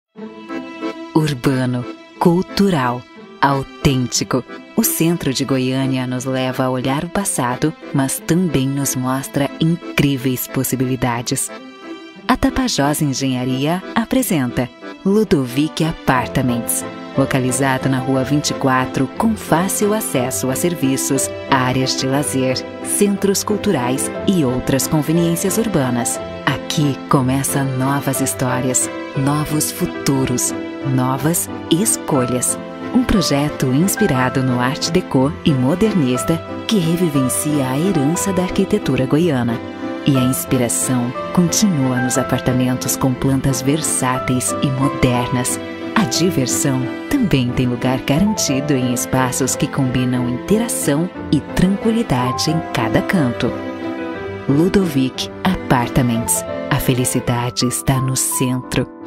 Urbano, cultural, autêntico. O centro de Goiânia nos leva a olhar o passado, mas também nos mostra incríveis possibilidades. A Tapajós Engenharia apresenta Ludovic Apartments, localizado na Rua 24, com fácil acesso a serviços, áreas de lazer, centros culturais e outras conveniências urbanas. Aqui começam novas histórias, novos futuros, novas escolhas. Um projeto inspirado no Art Deco e modernista que revivencia a herança da arquitetura goiana. E a inspiração continua nos apartamentos com plantas versáteis e modernas. A diversão também tem lugar garantido em espaços que combinam interação e tranquilidade em cada canto. Ludovic Apartments. A felicidade está no centro.